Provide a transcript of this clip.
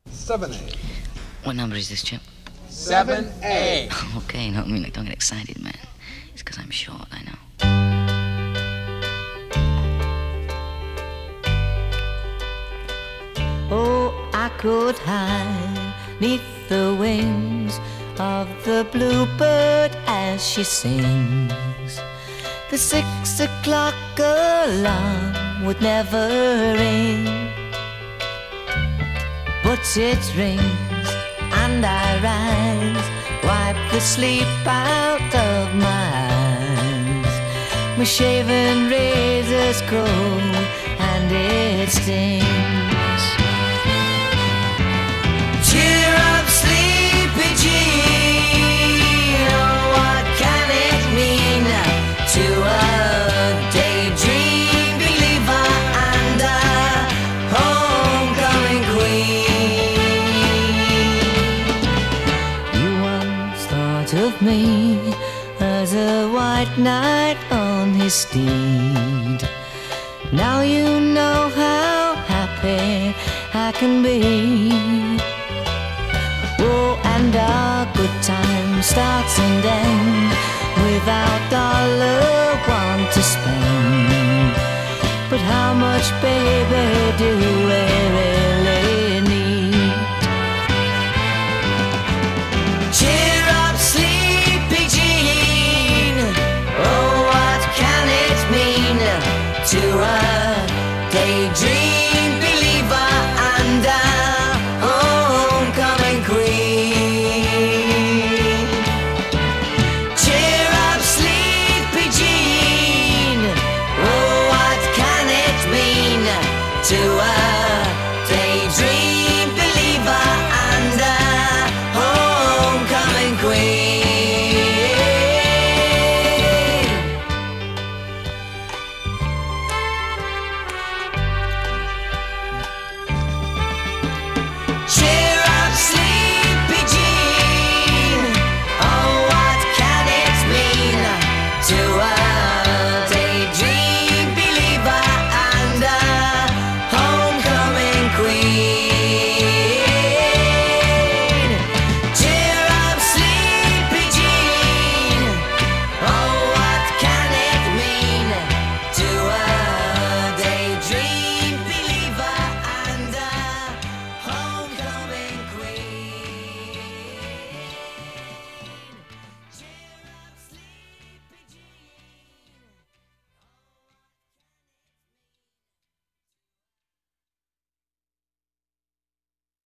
7A. What number is this, Chip? 7A. Okay, no, I mean, like, don't get excited, man. It's because I'm short, I know. Oh, I could hide neath the wings of the bluebird as she sings. The 6 o'clock alarm would never ring, but it rings and I rise, wipe the sleep out of my eyes. My shaven razor's cold and it stings. Cheer up, sleepy Jean. Oh, what can it mean to a daydream believer and a homecoming queen? You once thought of me as a white knight on his steed. Now you know how happy I can be. Oh, and our good time starts and ends without $1 to spend. But how much, baby, do